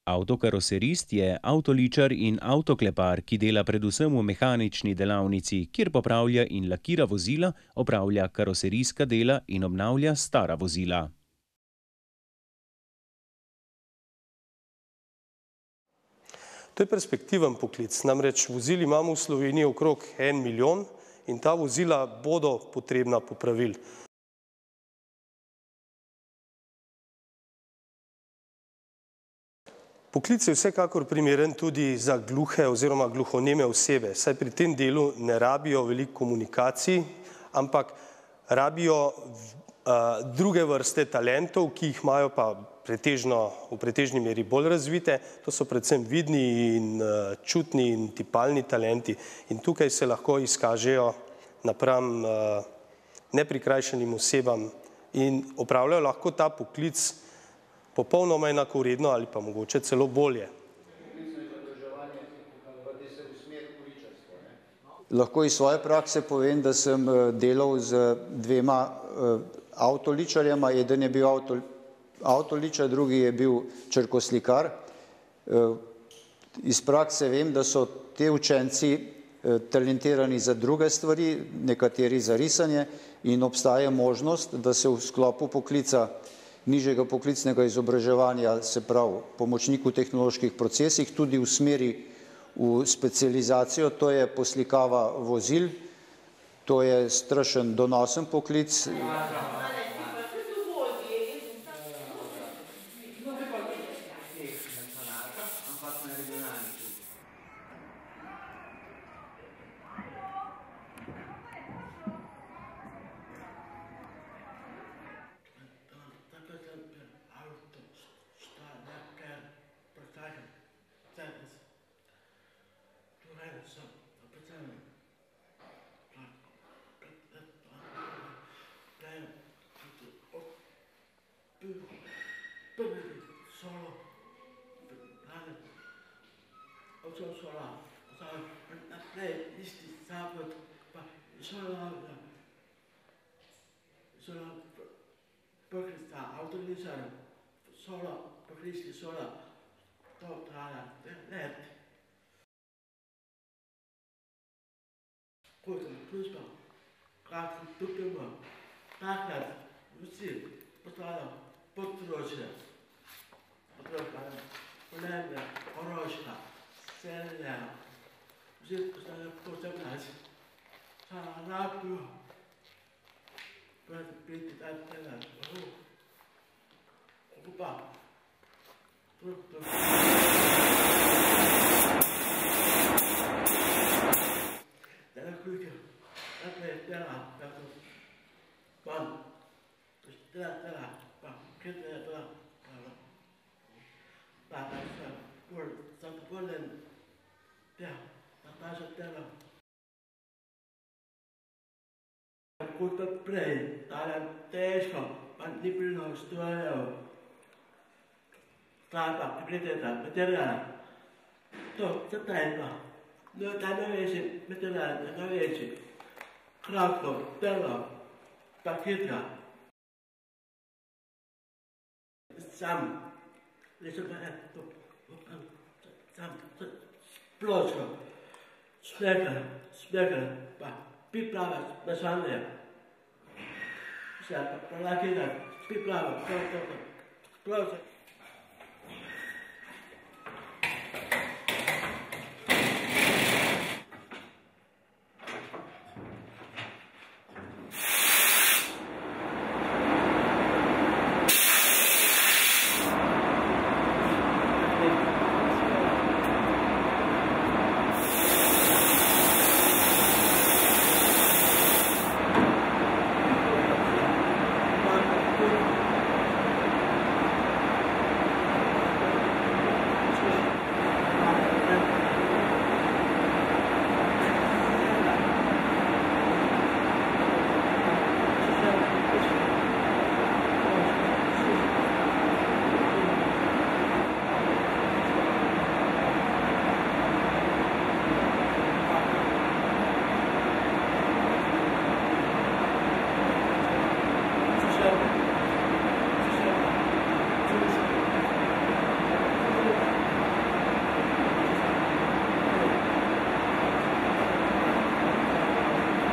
Avtokaroserist je avtoličar in avtoklepar, ki dela predvsem v mehanični delavnici, kjer popravlja in lakira vozila, opravlja karoserijska dela in obnavlja stara vozila. To je perspektiven poklic, namreč vozil imamo v Sloveniji okrog 1 milijon in ta vozila bodo potrebna popravil. Poklic je vsekakor primeren tudi za gluhe oziroma gluhoneme osebe, saj pri tem delu ne rabijo veliko komunikacij, ampak rabijo druge vrste talentov, ki jih imajo pa v pretežni meri bolj razvite, to so predvsem vidni in čutni in tipalni talenti in tukaj se lahko izkažejo napram neprikrajšanim osebam in opravljajo lahko ta poklic popolnoma enakovredno ali pa mogoče celo bolje. Lahko iz svoje prakse povem, da sem delal z dvema avtoličarjema, eden je bil avtoličar, drugi je bil črkoslikar. Iz prakse vem, da so te učenci talentirani za druge stvari, nekateri za risanje in obstaja možnost, da se v sklopu poklica nižjega poklicnega izobraževanja, se pravi pomočnik v tehnoloških procesih, tudi usmeri v specializacijo, to je poslikava vozil, to je strašen donosen poklic.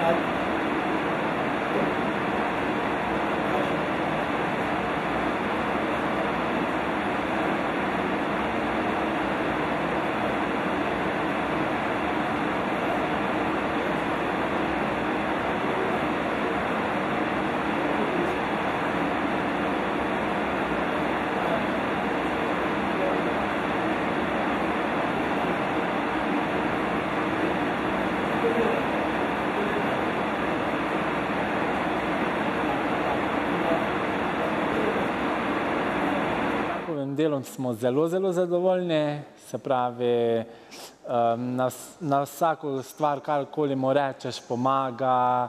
Delom smo zelo zadovoljni, se pravi, na vsako stvar, karkoli mu rečeš, pomaga,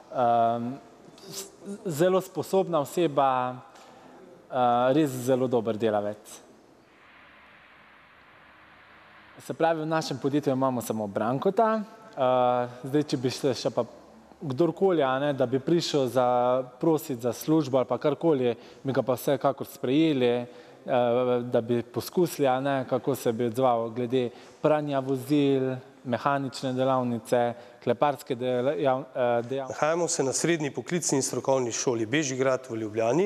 zelo sposobna oseba, res zelo dober delavec. Se pravi, v našem podjetju imamo samo Brankota, zdaj, če bi se še pa kdorkoli, da bi prišel prositi za službo ali pa karkoli, bi ga pa vsekakor sprejeli, da bi poskusili, kako se bi odzval glede pranja vozil, mehanične delavnice, kleparske dejavnosti. Nahajamo se na Srednji poklicni in strokovni šoli Bežigrad v Ljubljani.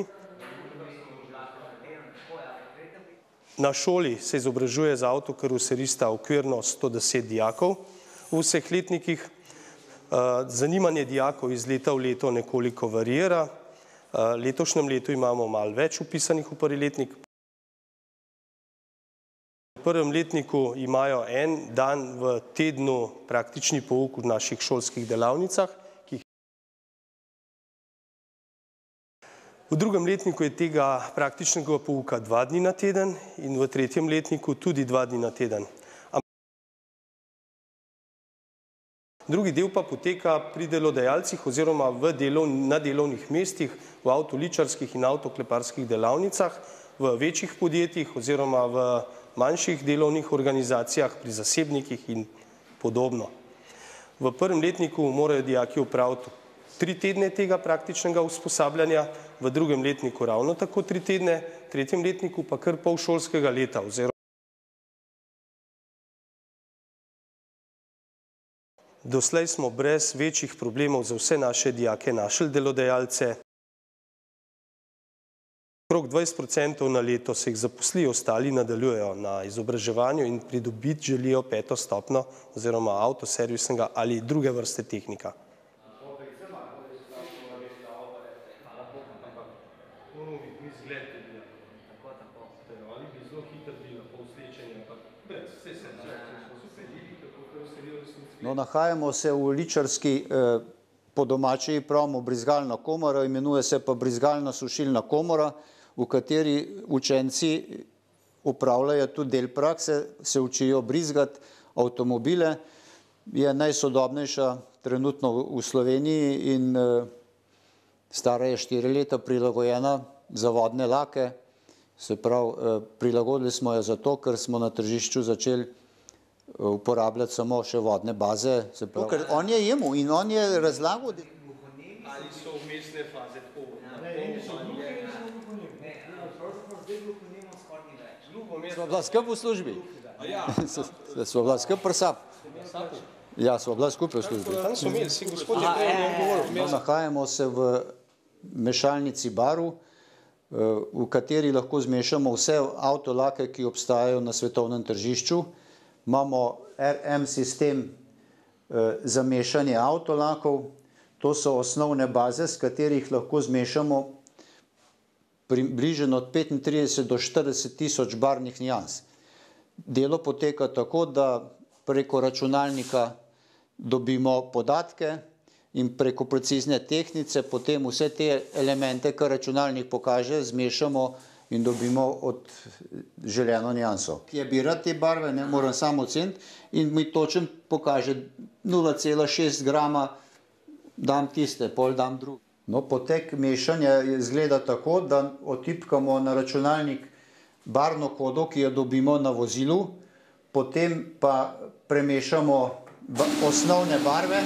Na šoli se izobražuje za avtokaroserista okvirno 110 dijakov v vseh letnikih. Zanimanje dijakov iz leta v leto nekoliko variira. Letošnjem letu imamo malo več vpisanih v prvi letnik. V prvem letniku imajo en dan v tednu praktični pouk v naših šolskih delavnicah. V drugem letniku je tega praktičnega pouka 2 dni na teden in v tretjem letniku tudi 2 dni na teden. Drugi del pa poteka pri delodajalcih oziroma na delovnih mestih v avtoličarskih in avtokleparskih delavnicah, v večjih podjetjih oziroma v manjših delovnih organizacijah, pri zasebnikih in podobno. V prvem letniku morajo dijaki opraviti 3 tedne tega praktičnega usposabljanja, v drugem letniku ravno tako 3 tedne, v tretjem letniku pa kar pol šolskega leta. Doslej smo brez večjih problemov za vse naše dijake našli delodajalce. Okrog 20% na leto se jih zaposli, ostali nadaljujejo na izobraževanju in pridobiti želijo 5. stopnjo oziroma avtoservisnega ali druge vrste tehnika. No, nahajamo se v ličarski, po domači pravimo, brizgalna komora, imenuje se pa brizgalna sušilna komora, v kateri učenci upravljajo tudi del prakse, se učijo brizgati avtomobile, je najsodobnejša trenutno v Sloveniji in stara je 4 leta, prilagojena za vodne lake, se pravi, prilagodili smo jo zato, ker smo na tržišču začeli uporabljati samo še vodne baze. Ker on je imel in on je razlagal, da... Ali so vmesne faze tako? Sva bila skupaj v službi. Sva bila skupaj pri SAP. Ja, sva bila skupaj v službi. Tam so imeli, si gospod je govoril. Nahajamo se v mešalnici baru, v kateri lahko zmešamo vse avtolake, ki obstajajo na svetovnem tržišču. Imamo RM sistem za mešanje avtolakov. To so osnovne baze, s katerih lahko zmešamo približno od 35 do 40 tisoč barvnih nijans. Delo poteka tako, da preko računalnika dobimo podatke in preko precizne tehnice potem vse te elemente, kar računalnik pokaže, zmešamo in dobimo od željeno nijanso. Ki je bira te barve, ne moram samo oceniti, in mi točen pokaže 0,6 grama, dam tiste, pol dam drugi. No, potek mešanja izgleda tako, da otipkamo na računalnik barvno kodo, ki jo dobimo na vozilu, potem pa premešamo osnovne barve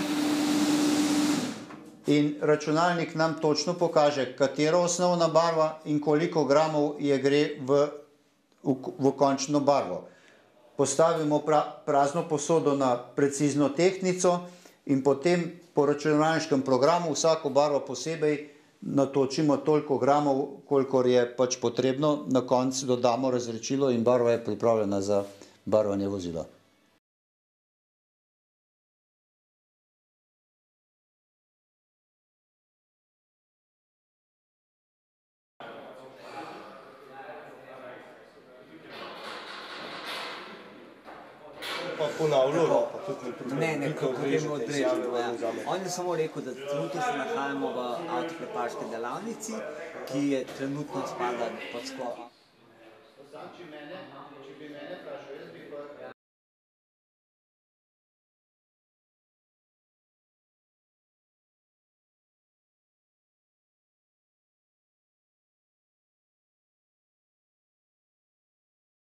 in računalnik nam točno pokaže, katera osnovna barva in koliko gramov je gre v končno barvo. Postavimo prazno posodo na precizno tehtnico in potem po računalniškem programu vsako barvo posebej natočimo toliko gramov, kolikor je pač potrebno, na koncu dodamo razredčilo in barva je pripravljena za barvanje vozila. Pa ponavljalo, pa tudi ne, kako je odreženo. On je samo rekel, da trenutno se nahajamo v avtokleparski delavnici, ki je trenutno spada pod sklop.